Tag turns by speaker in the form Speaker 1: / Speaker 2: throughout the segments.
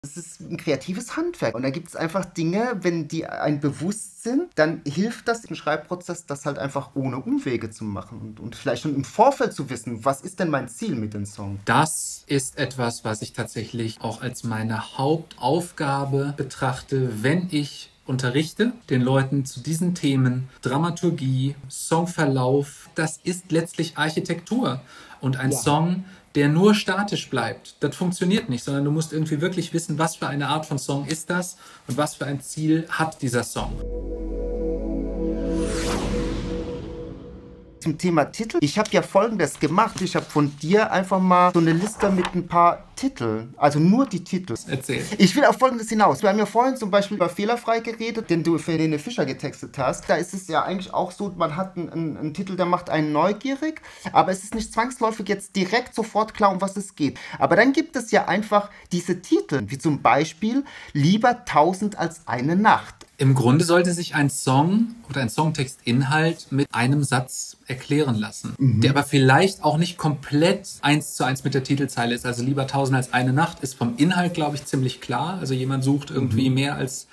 Speaker 1: Es ist ein kreatives Handwerk und da gibt es einfach Dinge, wenn die einem bewusst sind, dann hilft das im Schreibprozess, das halt einfach ohne Umwege zu machen und vielleicht schon im Vorfeld zu wissen, was ist denn mein Ziel mit dem Song?
Speaker 2: Das ist etwas, was ich tatsächlich auch als meine Hauptaufgabe betrachte, wenn ich unterrichte den Leuten zu diesen Themen. Dramaturgie, Songverlauf, das ist letztlich Architektur. Und ein
Speaker 1: Ja.
Speaker 2: Song, der nur statisch bleibt, das funktioniert nicht, sondern du musst irgendwie wirklich wissen, was für eine Art von Song ist das und was für ein Ziel hat dieser Song.
Speaker 1: Zum Thema Titel. Ich habe ja Folgendes gemacht. Ich habe von dir einfach mal so eine Liste mit ein paar Titeln. Also nur die Titel.
Speaker 2: Erzähl.
Speaker 1: Ich will auf Folgendes hinaus. Wir haben ja vorhin zum Beispiel über Fehlerfrei geredet, den du für Helene Fischer getextet hast. Da ist es ja eigentlich auch so, man hat einen Titel, der macht einen neugierig, aber es ist nicht zwangsläufig jetzt direkt sofort klar, um was es geht. Aber dann gibt es ja einfach diese Titel, wie zum Beispiel Lieber 1000 als eine Nacht.
Speaker 2: Im Grunde sollte sich ein Song oder ein Songtextinhalt mit einem Satz erklären lassen, der aber vielleicht auch nicht komplett 1:1 mit der Titelzeile ist. Also Lieber 1000 als eine Nacht ist vom Inhalt, glaube ich, ziemlich klar. Also jemand sucht irgendwie mehr als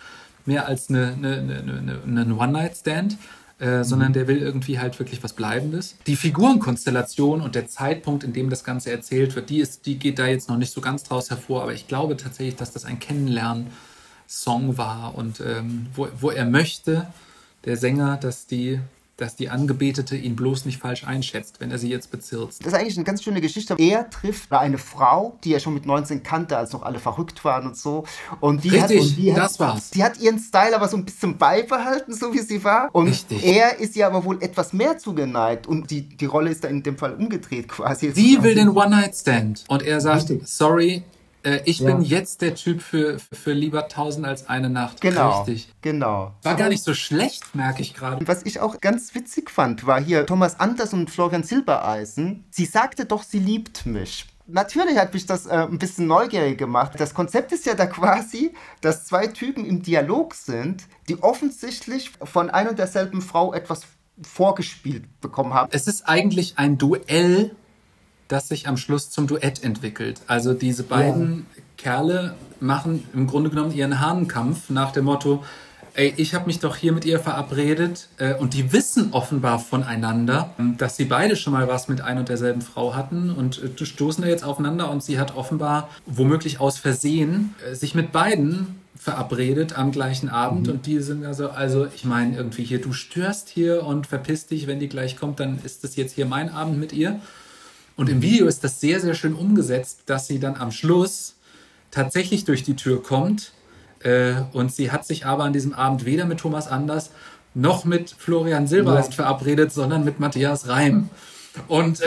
Speaker 2: einen One-Night-Stand. Sondern der will irgendwie halt wirklich was Bleibendes. Die Figurenkonstellation und der Zeitpunkt, in dem das Ganze erzählt wird, die geht da jetzt noch nicht so ganz draus hervor, aber ich glaube tatsächlich, dass das ein Kennenlernen-Song war und wo er möchte, der Sänger, dass die Angebetete ihn bloß nicht falsch einschätzt, wenn er sie jetzt bezirzt.
Speaker 1: Das ist eigentlich eine ganz schöne Geschichte. Er trifft eine Frau, die er schon mit 19 kannte, als noch alle verrückt waren und so. Und die
Speaker 2: das war's.
Speaker 1: Die hat ihren Style aber so ein bisschen beibehalten, so wie sie war. Und
Speaker 2: Richtig.
Speaker 1: er ist ihr aber wohl etwas mehr zugeneigt. Und die Rolle ist da in dem Fall umgedreht quasi.
Speaker 2: Sie will den One-Night-Stand. Und er sagt,
Speaker 1: Richtig.
Speaker 2: sorry, ich bin jetzt der Typ für Lieber 1000 als eine Nacht.
Speaker 1: Genau.
Speaker 2: Richtig.
Speaker 1: Genau.
Speaker 2: War gar nicht so schlecht, merke ich gerade.
Speaker 1: Was ich auch ganz witzig fand, war hier Thomas Anders und Florian Silbereisen. Sie sagte doch, sie liebt mich. Natürlich hat mich das ein bisschen neugierig gemacht. Das Konzept ist ja da quasi, dass zwei Typen im Dialog sind, die offensichtlich von ein und derselben Frau etwas vorgespielt bekommen haben.
Speaker 2: Es ist eigentlich ein Duell, das sich am Schluss zum Duett entwickelt. Also diese beiden Kerle machen im Grunde genommen ihren Hahnenkampf nach dem Motto, ey, ich habe mich doch hier mit ihr verabredet und die wissen offenbar voneinander, dass sie beide schon mal was mit ein und derselben Frau hatten und stoßen da jetzt aufeinander und sie hat offenbar, womöglich aus Versehen, sich mit beiden verabredet am gleichen Abend und die sind also ich meine irgendwie hier, du störst hier und verpiss dich, wenn die gleich kommt, dann ist das jetzt hier mein Abend mit ihr. Und im Video ist das sehr, sehr schön umgesetzt, dass sie dann am Schluss tatsächlich durch die Tür kommt und sie hat sich aber an diesem Abend weder mit Thomas Anders noch mit Florian Silbereisen verabredet, sondern mit Matthias Reim. Und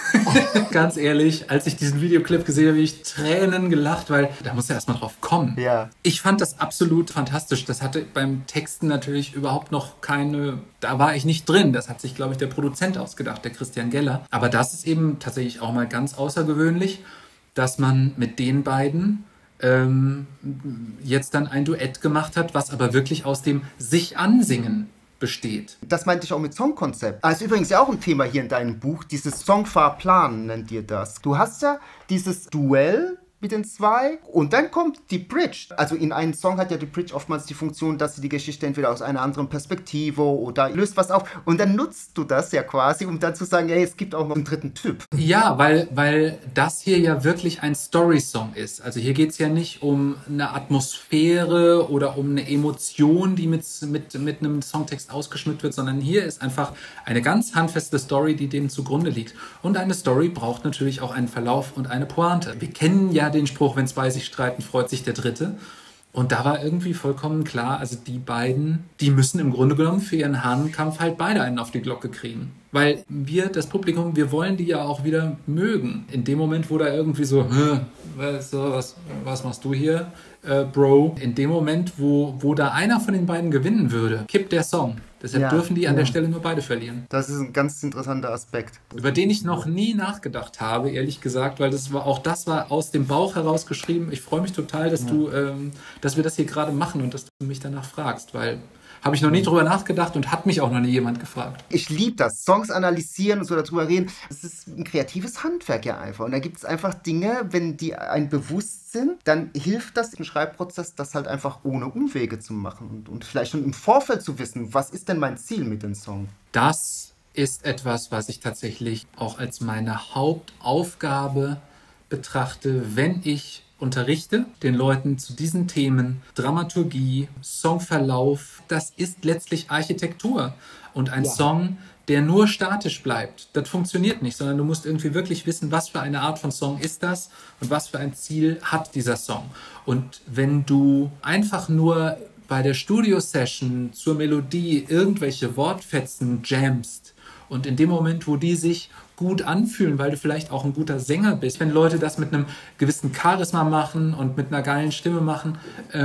Speaker 2: ganz ehrlich, als ich diesen Videoclip gesehen habe, habe ich Tränen gelacht, weil da muss ja erstmal drauf kommen.
Speaker 1: Ja.
Speaker 2: Ich fand das absolut fantastisch. Das hatte beim Texten natürlich überhaupt noch keine, da war ich nicht drin. Das hat sich, glaube ich, der Produzent ausgedacht, der Christian Geller. Aber das ist eben tatsächlich auch mal ganz außergewöhnlich, dass man mit den beiden jetzt dann ein Duett gemacht hat, was aber wirklich aus dem sich ansingen besteht.
Speaker 1: Das meinte ich auch mit Songkonzept. Das ist übrigens ja auch ein Thema hier in deinem Buch, dieses Songfahrplan nennt ihr das. Du hast ja dieses Duell mit den zwei und dann kommt die Bridge. Also in einem Song hat ja die Bridge oftmals die Funktion, dass sie die Geschichte entweder aus einer anderen Perspektive oder löst was auf und dann nutzt du das ja quasi, um dann zu sagen, hey, es gibt auch noch einen dritten Typ.
Speaker 2: Ja, weil das hier ja wirklich ein Story-Song ist. Also hier geht es ja nicht um eine Atmosphäre oder um eine Emotion, die mit einem Songtext ausgeschmückt wird, sondern hier ist einfach eine ganz handfeste Story, die dem zugrunde liegt. Und eine Story braucht natürlich auch einen Verlauf und eine Pointe. Wir kennen ja den Spruch, wenn zwei sich streiten, freut sich der Dritte. Und da war irgendwie vollkommen klar, also die beiden, die müssen im Grunde genommen für ihren Hahnenkampf halt beide einen auf die Glocke kriegen. Weil wir, das Publikum, wir wollen die ja auch wieder mögen. In dem Moment, wo da irgendwie so, was machst du hier, Bro? In dem Moment, wo da einer von den beiden gewinnen würde, kippt der Song. Deshalb dürfen die an der Stelle nur beide verlieren.
Speaker 1: Das ist ein ganz interessanter Aspekt.
Speaker 2: Über den ich noch nie nachgedacht habe, ehrlich gesagt, weil das war aus dem Bauch heraus geschrieben. Ich freue mich total, dass dass wir das hier gerade machen und dass du mich danach fragst, weil Habe ich noch nie drüber nachgedacht und hat mich auch noch nie jemand gefragt.
Speaker 1: Ich liebe das. Songs analysieren und so darüber reden. Es ist ein kreatives Handwerk ja einfach. Und da gibt es einfach Dinge, wenn die einem bewusst sind, dann hilft das im Schreibprozess, das halt einfach ohne Umwege zu machen. Und vielleicht schon im Vorfeld zu wissen, was ist denn mein Ziel mit dem Song?
Speaker 2: Das ist etwas, was ich tatsächlich auch als meine Hauptaufgabe betrachte, wenn ich unterrichte den Leuten zu diesen Themen. Dramaturgie, Songverlauf, das ist letztlich Architektur. Und ein Song, der nur statisch bleibt, das funktioniert nicht, sondern du musst irgendwie wirklich wissen, was für eine Art von Song ist das und was für ein Ziel hat dieser Song. Und wenn du einfach nur bei der Studio-Session zur Melodie irgendwelche Wortfetzen jammst und in dem Moment, wo die sich gut anfühlen, weil du vielleicht auch ein guter Sänger bist. Wenn Leute das mit einem gewissen Charisma machen und mit einer geilen Stimme machen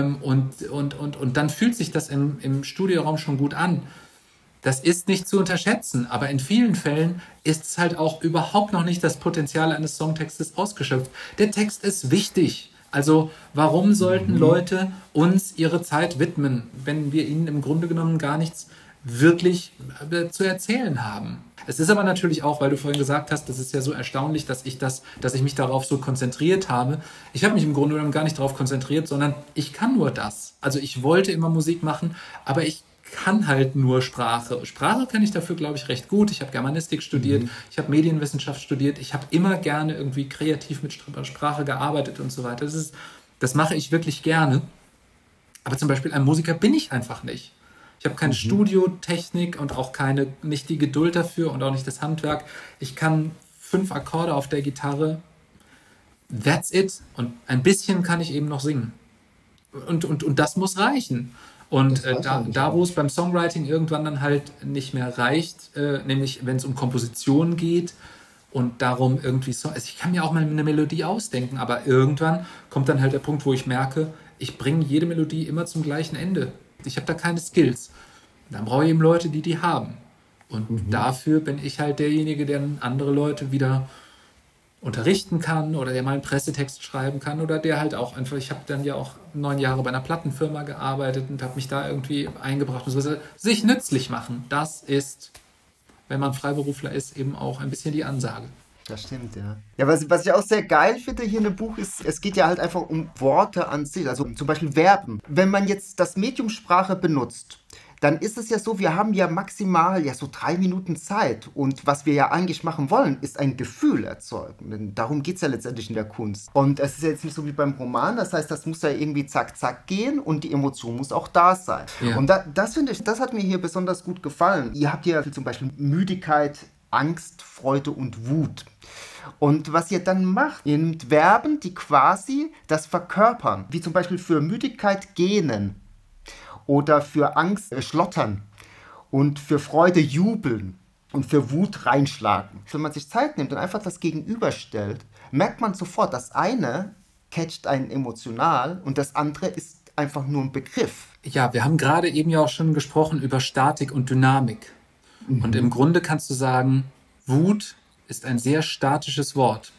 Speaker 2: und dann fühlt sich das im Studioraum schon gut an. Das ist nicht zu unterschätzen, aber in vielen Fällen ist es halt auch überhaupt noch nicht das Potenzial eines Songtextes ausgeschöpft. Der Text ist wichtig. Also warum sollten Leute uns ihre Zeit widmen, wenn wir ihnen im Grunde genommen gar nichts wirklich zu erzählen haben? Es ist aber natürlich auch, weil du vorhin gesagt hast, das ist ja so erstaunlich, dass ich mich darauf so konzentriert habe. Ich habe mich im Grunde genommen gar nicht darauf konzentriert, sondern ich kann nur das. Also ich wollte immer Musik machen, aber ich kann halt nur Sprache. Sprache kann ich dafür, glaube ich, recht gut. Ich habe Germanistik studiert, ich habe Medienwissenschaft studiert, ich habe immer gerne irgendwie kreativ mit Sprache gearbeitet und so weiter. Das mache ich wirklich gerne. Aber zum Beispiel ein Musiker bin ich einfach nicht. Ich habe keine Studiotechnik und auch nicht die Geduld dafür und auch nicht das Handwerk. Ich kann 5 Akkorde auf der Gitarre. That's it. Und ein bisschen kann ich eben noch singen. Und das muss reichen. Und wo es beim Songwriting irgendwann dann halt nicht mehr reicht, nämlich wenn es um Komposition geht und darum irgendwie also ich kann mir auch mal eine Melodie ausdenken, aber irgendwann kommt dann halt der Punkt, wo ich merke, ich bringe jede Melodie immer zum gleichen Ende. Ich habe da keine Skills. Dann brauche ich eben Leute, die haben. Und dafür bin ich halt derjenige, der andere Leute wieder unterrichten kann oder der mal einen Pressetext schreiben kann oder der halt auch einfach, ich habe dann ja auch 9 Jahre bei einer Plattenfirma gearbeitet und habe mich da irgendwie eingebracht und so, sich nützlich machen. Das ist, wenn man Freiberufler ist, eben auch ein bisschen die Ansage.
Speaker 1: Das stimmt, ja. Ja, was ich auch sehr geil finde hier in dem Buch ist, es geht ja halt einfach um Worte an sich, also zum Beispiel Verben. Wenn man jetzt das Medium Sprache benutzt, dann ist es ja so, wir haben ja maximal so 3 Minuten Zeit. Und was wir ja eigentlich machen wollen, ist ein Gefühl erzeugen. Denn darum geht es ja letztendlich in der Kunst. Und es ist ja jetzt nicht so wie beim Roman, das heißt, das muss ja irgendwie zack, zack gehen und die Emotion muss auch da sein. Ja. Und das finde ich, das hat mir hier besonders gut gefallen. Ihr habt ja zum Beispiel Müdigkeit, Angst, Freude und Wut. Und was ihr dann macht, ihr nehmt Verben, die quasi das verkörpern. Wie zum Beispiel für Müdigkeit gähnen. Oder für Angst schlottern und für Freude jubeln und für Wut reinschlagen. Wenn man sich Zeit nimmt und einfach das gegenüberstellt, merkt man sofort, das eine catcht einen emotional und das andere ist einfach nur ein Begriff.
Speaker 2: Ja, wir haben gerade eben ja auch schon gesprochen über Statik und Dynamik. Und im Grunde kannst du sagen, Wut ist ein sehr statisches Wort.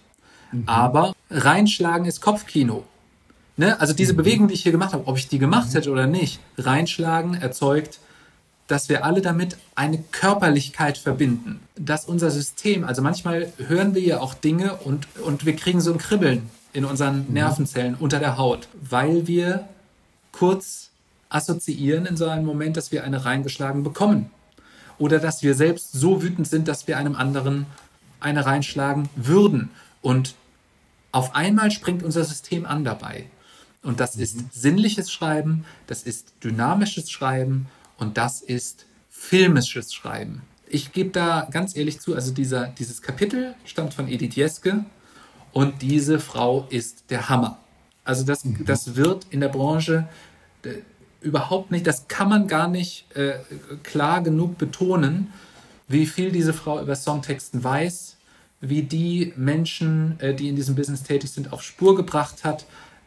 Speaker 2: Aber reinschlagen ist Kopfkino. Ne? Also diese Bewegung, die ich hier gemacht habe, ob ich die gemacht hätte oder nicht, reinschlagen erzeugt, dass wir alle damit eine Körperlichkeit verbinden. Dass unser System, also manchmal hören wir ja auch Dinge und wir kriegen so ein Kribbeln in unseren Nervenzellen unter der Haut, weil wir kurz assoziieren in so einem Moment, dass wir eine reingeschlagen bekommen. Oder dass wir selbst so wütend sind, dass wir einem anderen eine reinschlagen würden. Und auf einmal springt unser System an dabei. Und das ist sinnliches Schreiben, das ist dynamisches Schreiben und das ist filmisches Schreiben. Ich gebe da ganz ehrlich zu, also dieses Kapitel stammt von Edith Jeske und diese Frau ist der Hammer. Also das wird in der Branche überhaupt nicht, das kann man gar nicht klar genug betonen, wie viel diese Frau über Songtexten weiß, wie die Menschen, die in diesem Business tätig sind, auf Spur gebracht hat.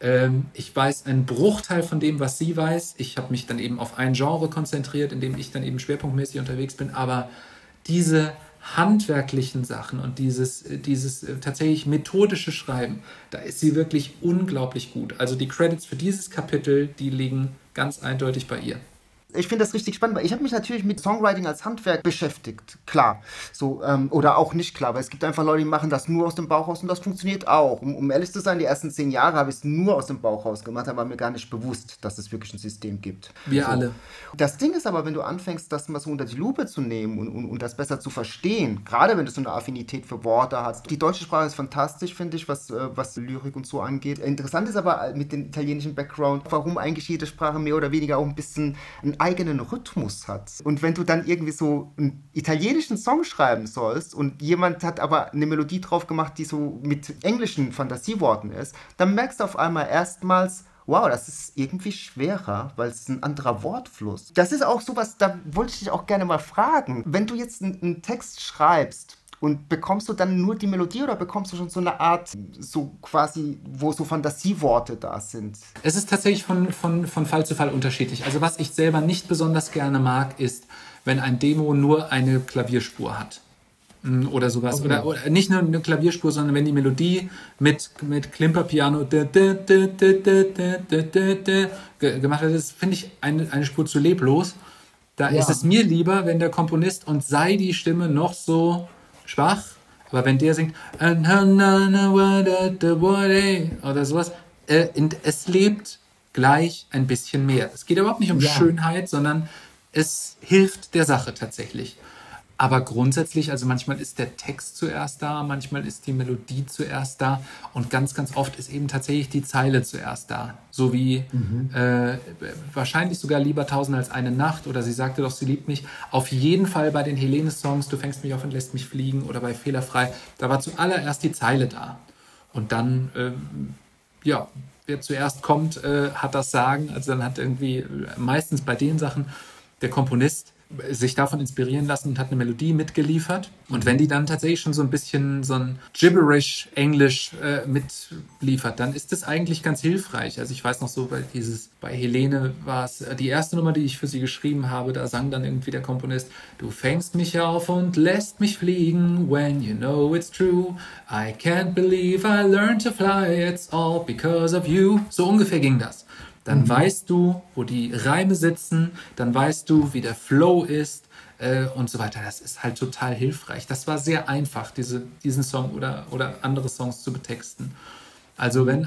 Speaker 2: Ich weiß einen Bruchteil von dem, was sie weiß. Ich habe mich dann eben auf ein Genre konzentriert, in dem ich dann eben schwerpunktmäßig unterwegs bin. Aber diese handwerklichen Sachen und dieses tatsächlich methodische Schreiben, da ist sie wirklich unglaublich gut. Also die Credits für dieses Kapitel, die liegen ganz eindeutig bei ihr.
Speaker 1: Ich finde das richtig spannend, weil ich habe mich natürlich mit Songwriting als Handwerk beschäftigt, klar. So, oder auch nicht klar, weil es gibt einfach Leute, die machen das nur aus dem Bauch raus und das funktioniert auch. Um ehrlich zu sein, die ersten 10 Jahre habe ich es nur aus dem Bauch raus gemacht, aber mir gar nicht bewusst, dass es wirklich ein System gibt.
Speaker 2: Wir
Speaker 1: So.
Speaker 2: alle.
Speaker 1: Das Ding ist aber, wenn du anfängst, das mal so unter die Lupe zu nehmen und das besser zu verstehen, gerade wenn du so eine Affinität für Worte hast. Die deutsche Sprache ist fantastisch, finde ich, was Lyrik und so angeht. Interessant ist aber mit dem italienischen Background, warum eigentlich jede Sprache mehr oder weniger auch ein bisschen einen eigenen Rhythmus hat. Und wenn du dann irgendwie so einen italienischen Song schreiben sollst und jemand hat aber eine Melodie drauf gemacht, die so mit englischen Fantasieworten ist, dann merkst du auf einmal erstmals, wow, das ist irgendwie schwerer, weil es ein anderer Wortfluss. Das ist auch sowas, da wollte ich dich auch gerne mal fragen. Wenn du jetzt einen Text schreibst, und bekommst du dann nur die Melodie oder bekommst du schon so eine Art, so quasi, wo so Fantasieworte da sind?
Speaker 2: Es ist tatsächlich von Fall zu Fall unterschiedlich. Also was ich selber nicht besonders gerne mag, ist, wenn ein Demo nur eine Klavierspur hat. Oder sowas.
Speaker 1: Okay.
Speaker 2: Oder nicht nur eine Klavierspur, sondern wenn die Melodie mit Klimperpiano gemacht wird, das finde ich eine Spur zu leblos. Da ist es mir lieber, wenn der Komponist, und sei die Stimme noch so schwach, aber wenn der singt oder sowas, es lebt gleich ein bisschen mehr. Es geht überhaupt nicht um Schönheit, sondern es hilft der Sache tatsächlich. Aber grundsätzlich, also manchmal ist der Text zuerst da, manchmal ist die Melodie zuerst da und ganz, ganz oft ist eben tatsächlich die Zeile zuerst da. So wie wahrscheinlich sogar lieber 1000 als eine Nacht oder sie sagte doch, sie liebt mich. Auf jeden Fall bei den Helene-Songs, du fängst mich auf und lässt mich fliegen oder bei Fehlerfrei, da war zuallererst die Zeile da. Und dann, wer zuerst kommt, hat das Sagen. Also dann hat irgendwie meistens bei den Sachen der Komponist sich davon inspirieren lassen und hat eine Melodie mitgeliefert. Und wenn die dann tatsächlich schon so ein bisschen so ein Gibberish-Englisch mitliefert, dann ist das eigentlich ganz hilfreich. Also ich weiß noch so, bei Helene war es die erste Nummer, die ich für sie geschrieben habe, da sang dann irgendwie der Komponist, du fängst mich auf und lässt mich fliegen, when you know it's true, I can't believe I learned to fly, it's all because of you. So ungefähr ging das. Dann weißt du, wo die Reime sitzen, dann weißt du, wie der Flow ist und so weiter. Das ist halt total hilfreich. Das war sehr einfach, diesen Song oder andere Songs zu betexten. Also wenn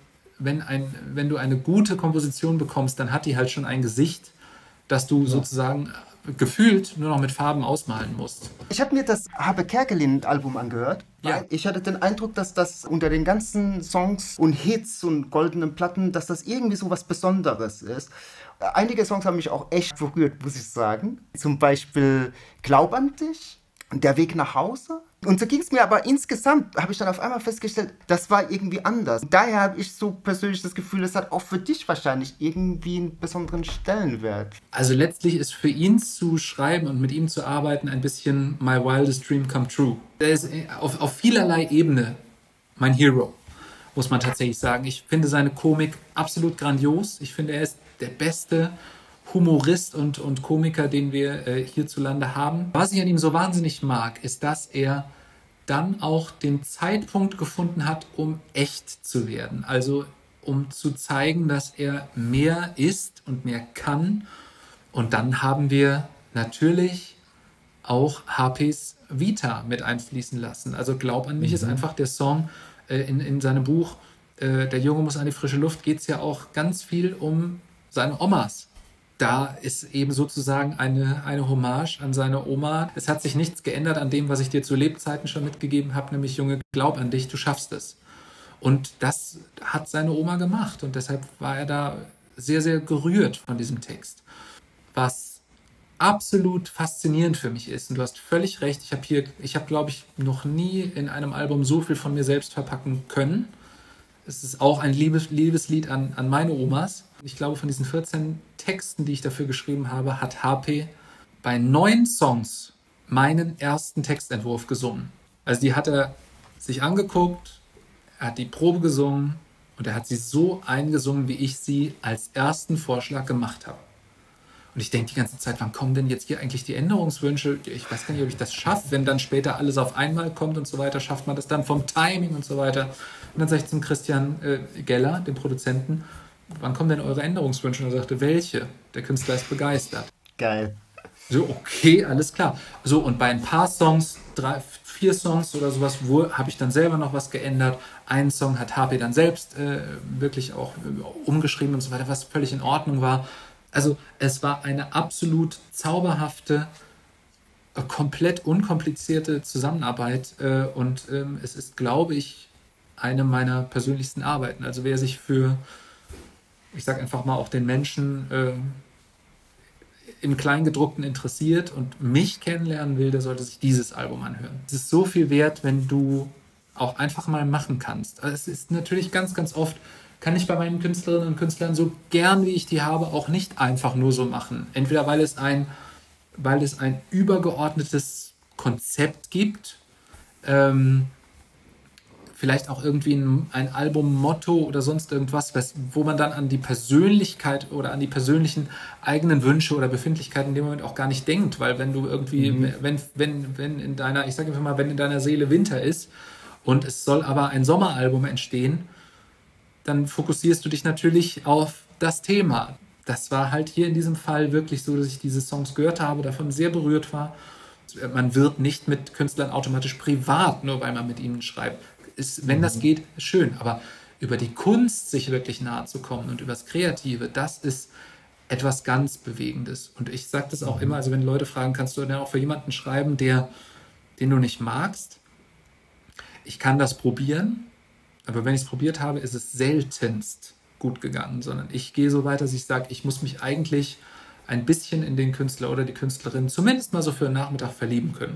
Speaker 2: du eine gute Komposition bekommst, dann hat die halt schon ein Gesicht, das du sozusagen gefühlt nur noch mit Farben ausmalen musst.
Speaker 1: Ich habe mir das Habe Kerkeling-Album angehört.
Speaker 2: Ja.
Speaker 1: Ich hatte den Eindruck, dass das unter den ganzen Songs und Hits und goldenen Platten, dass das irgendwie so was Besonderes ist. Einige Songs haben mich auch echt berührt, muss ich sagen. Zum Beispiel Glaub an dich, Der Weg nach Hause. Und so ging es mir aber insgesamt, habe ich dann auf einmal festgestellt, das war irgendwie anders. Daher habe ich so persönlich das Gefühl, es hat auch für dich wahrscheinlich irgendwie einen besonderen Stellenwert.
Speaker 2: Also letztlich ist für ihn zu schreiben und mit ihm zu arbeiten ein bisschen my wildest dream come true. Er ist auf vielerlei Ebene mein Hero, muss man tatsächlich sagen. Ich finde seine Komik absolut grandios. Ich finde, er ist der beste Humorist und Komiker, den wir hierzulande haben. Was ich an ihm so wahnsinnig mag, ist, dass er dann auch den Zeitpunkt gefunden hat, um echt zu werden. Also um zu zeigen, dass er mehr ist und mehr kann. Und dann haben wir natürlich auch HPs Vita mit einfließen lassen. Also Glaub an mich ist einfach der Song in seinem Buch Der Junge muss an die frische Luft, geht es ja auch ganz viel um seine Omas. Da ist eben sozusagen eine Hommage an seine Oma. Es hat sich nichts geändert an dem, was ich dir zu Lebzeiten schon mitgegeben habe, nämlich Junge, glaub an dich, du schaffst es. Und das hat seine Oma gemacht und deshalb war er da sehr, sehr gerührt von diesem Text. Was absolut faszinierend für mich ist, und du hast völlig recht, ich habe, glaube ich, noch nie in einem Album so viel von mir selbst verpacken können. Es ist auch ein Liebeslied an meine Omas. Ich glaube, von diesen 14 Texten, die ich dafür geschrieben habe, hat HP bei 9 Songs meinen ersten Textentwurf gesungen. Also die hat er sich angeguckt, er hat die Probe gesungen und er hat sie so eingesungen, wie ich sie als ersten Vorschlag gemacht habe. Und ich denke die ganze Zeit, wann kommen denn jetzt hier eigentlich die Änderungswünsche? Ich weiß gar nicht, ob ich das schaffe, wenn dann später alles auf einmal kommt und so weiter. Schafft man das dann vom Timing und so weiter? Und dann sage ich zum Christian Geller, dem Produzenten, wann kommen denn eure Änderungswünsche? Und er sagte, welche? Der Künstler ist begeistert.
Speaker 1: Geil.
Speaker 2: So, okay, alles klar. So, und bei ein paar Songs, 3, 4 Songs oder sowas, habe ich dann selber noch was geändert. Einen Song hat HP dann selbst wirklich auch umgeschrieben und so weiter, was völlig in Ordnung war. Also es war eine absolut zauberhafte, komplett unkomplizierte Zusammenarbeit und es ist, glaube ich, eine meiner persönlichsten Arbeiten. Also wer sich für, ich sage einfach mal, auch den Menschen im Kleingedruckten interessiert und mich kennenlernen will, der sollte sich dieses Album anhören. Es ist so viel wert, wenn du auch einfach mal machen kannst. Also es ist natürlich ganz, ganz oft, kann ich bei meinen Künstlerinnen und Künstlern so gern, wie ich die habe, auch nicht einfach nur so machen. Entweder weil es ein übergeordnetes Konzept gibt, vielleicht auch irgendwie ein Albummotto oder sonst irgendwas, wo man dann an die Persönlichkeit oder an die persönlichen eigenen Wünsche oder Befindlichkeiten in dem Moment auch gar nicht denkt, weil wenn du irgendwie, wenn in deiner, ich sage einfach mal, wenn in deiner Seele Winter ist und es soll aber ein Sommeralbum entstehen, dann fokussierst du dich natürlich auf das Thema. Das war halt hier in diesem Fall wirklich so, dass ich diese Songs gehört habe, davon sehr berührt war. Man wird nicht mit Künstlern automatisch privat, nur weil man mit ihnen schreibt. Wenn das geht, schön. Aber über die Kunst sich wirklich nahe zu kommen und über das Kreative, das ist etwas ganz Bewegendes. Und ich sage das auch immer, also wenn Leute fragen, kannst du denn auch für jemanden schreiben, den du nicht magst? Ich kann das probieren, aber wenn ich es probiert habe, ist es seltenst gut gegangen, sondern ich gehe so weit, dass ich sage, ich muss mich eigentlich ein bisschen in den Künstler oder die Künstlerin zumindest mal so für einen Nachmittag verlieben können.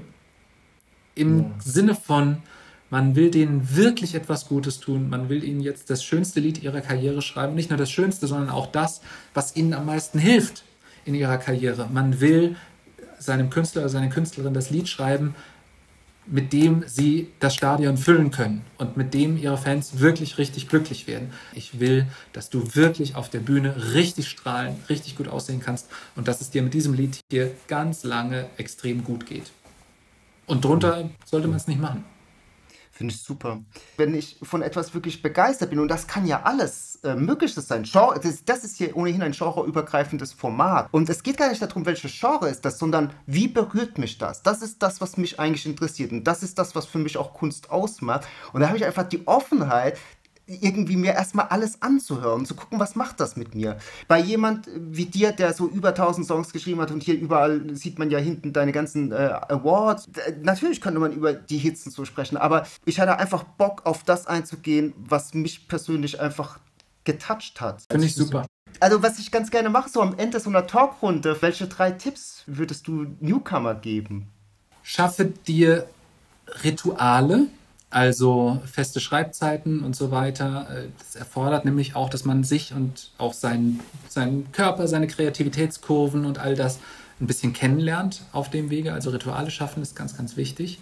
Speaker 2: Im Sinne von, man will denen wirklich etwas Gutes tun, man will ihnen jetzt das schönste Lied ihrer Karriere schreiben, nicht nur das schönste, sondern auch das, was ihnen am meisten hilft in ihrer Karriere. Man will seinem Künstler oder seiner Künstlerin das Lied schreiben, mit dem sie das Stadion füllen können und mit dem ihre Fans wirklich richtig glücklich werden. Ich will, dass du wirklich auf der Bühne richtig strahlen, richtig gut aussehen kannst und dass es dir mit diesem Lied hier ganz lange extrem gut geht. Und drunter sollte man es nicht machen.
Speaker 1: Finde ich super. Wenn ich von etwas wirklich begeistert bin, und das kann ja alles Mögliches sein. Das ist hier ohnehin ein genreübergreifendes Format. Und es geht gar nicht darum, welche Genre ist das, sondern wie berührt mich das? Das ist das, was mich eigentlich interessiert. Und das ist das, was für mich auch Kunst ausmacht. Und da habe ich einfach die Offenheit, irgendwie mir erstmal alles anzuhören, zu gucken, was macht das mit mir. Bei jemand wie dir, der so über 1000 Songs geschrieben hat und hier überall sieht man ja hinten deine ganzen Awards. Natürlich könnte man über die Hits und so sprechen, aber ich hatte einfach Bock auf das einzugehen, was mich persönlich einfach getoucht hat.
Speaker 2: Finde ich super.
Speaker 1: Also was ich ganz gerne mache, so am Ende so einer Talkrunde, welche 3 Tipps würdest du Newcomer geben?
Speaker 2: Schaffe dir Rituale, also feste Schreibzeiten und so weiter. Das erfordert nämlich auch, dass man sich und auch seinen Körper, seine Kreativitätskurven und all das ein bisschen kennenlernt auf dem Wege. Also Rituale schaffen ist ganz, ganz wichtig.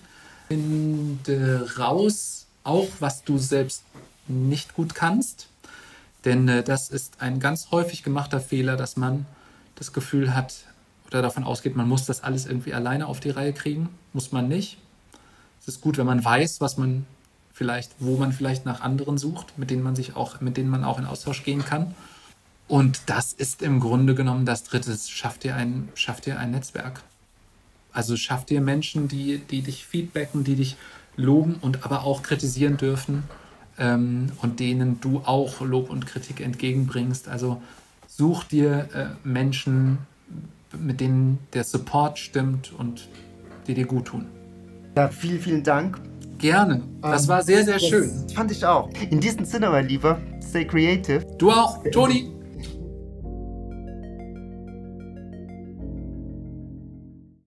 Speaker 2: Finde raus, auch was du selbst nicht gut kannst. Denn das ist ein ganz häufig gemachter Fehler, dass man das Gefühl hat oder davon ausgeht, man muss das alles irgendwie alleine auf die Reihe kriegen. Muss man nicht. Es ist gut, wenn man weiß, wo man vielleicht nach anderen sucht, mit denen man auch in Austausch gehen kann. Und das ist im Grunde genommen das Dritte. Schaff dir ein Netzwerk. Also schaff dir Menschen, die dich feedbacken, die dich loben und aber auch kritisieren dürfen und denen du auch Lob und Kritik entgegenbringst. Also such dir Menschen, mit denen der Support stimmt und die dir gut tun.
Speaker 1: Ja, vielen, vielen Dank.
Speaker 2: Gerne. Das war sehr, sehr schön.
Speaker 1: Das fand ich auch. In diesem Sinne, mein Lieber, stay creative.
Speaker 2: Du auch, Toni.